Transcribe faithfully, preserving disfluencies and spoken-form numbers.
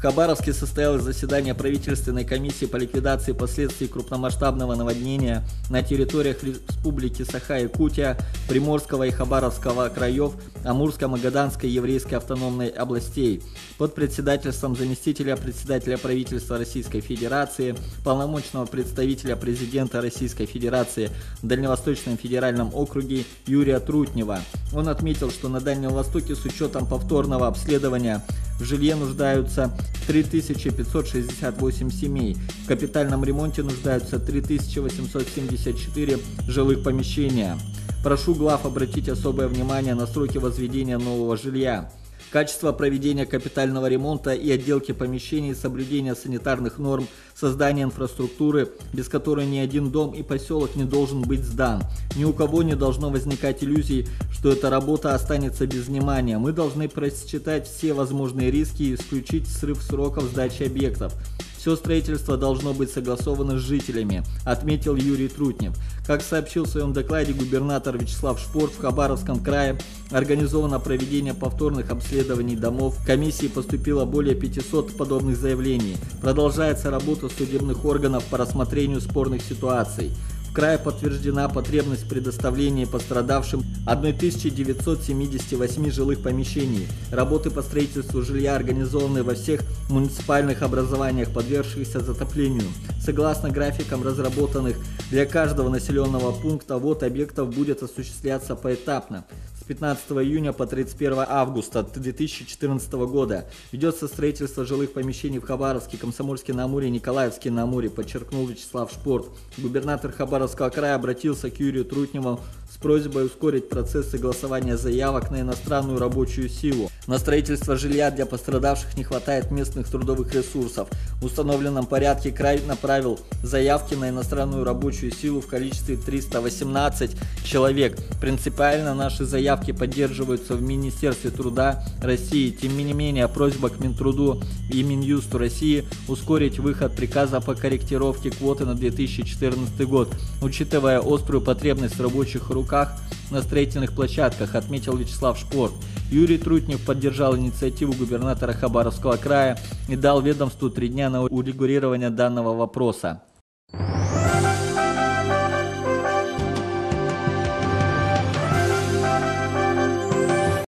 Хабаровске состоялось заседание правительственной комиссии по ликвидации последствий крупномасштабного наводнения на территориях республики Саха-Якутия, Приморского и Хабаровского краев, Амурско-Магаданской еврейской автономной областей под председательством заместителя председателя правительства Российской Федерации, полномочного представителя президента Российской Федерации в Дальневосточном федеральном округе Юрия Трутнева. Он отметил, что на Дальнем Востоке с учетом повторного обследования в жилье нуждаются три тысячи пятьсот шестьдесят восемь семей, в капитальном ремонте нуждаются три тысячи восемьсот семьдесят четыре жилых помещения. Прошу глав обратить особое внимание на сроки возведения нового жилья. Качество проведения капитального ремонта и отделки помещений, соблюдение санитарных норм, создание инфраструктуры, без которой ни один дом и поселок не должен быть сдан. Ни у кого не должно возникать иллюзий, что эта работа останется без внимания. Мы должны просчитать все возможные риски и исключить срыв сроков сдачи объектов. Все строительство должно быть согласовано с жителями, отметил Юрий Трутнев. Как сообщил в своем докладе губернатор Вячеслав Шпорт, в Хабаровском крае организовано проведение повторных обследований домов. В комиссии поступило более пятисот подобных заявлений. Продолжается работа судебных органов по рассмотрению спорных ситуаций. В крае подтверждена потребность в предоставлении пострадавшим тысячи девятисот семидесяти восьми жилых помещений. Работы по строительству жилья организованы во всех муниципальных образованиях, подвергшихся затоплению. Согласно графикам, разработанных для каждого населенного пункта, ввод объектов будет осуществляться поэтапно. С пятнадцатого июня по тридцать первое августа две тысячи четырнадцатого года ведется строительство жилых помещений в Хабаровске, Комсомольске-на-Амуре, Николаевске-на-Амуре, подчеркнул Вячеслав Шпорт. Губернатор Хабаровского края обратился к Юрию Трутневу с просьбой ускорить процесс согласования заявок на иностранную рабочую силу. На строительство жилья для пострадавших не хватает местных трудовых ресурсов. В установленном порядке край направил заявки на иностранную рабочую силу в количестве триста восемнадцать человек. Принципиально наши заявки поддерживаются в Министерстве труда России. Тем не менее, просьба к Минтруду и Минюсту России ускорить выход приказа по корректировке квоты на две тысячи четырнадцатый год, учитывая острую потребность в рабочих руках на строительных площадках, отметил Вячеслав Шпорт. Юрий Трутнев поддержал инициативу губернатора Хабаровского края и дал ведомству три дня на урегулирование данного вопроса.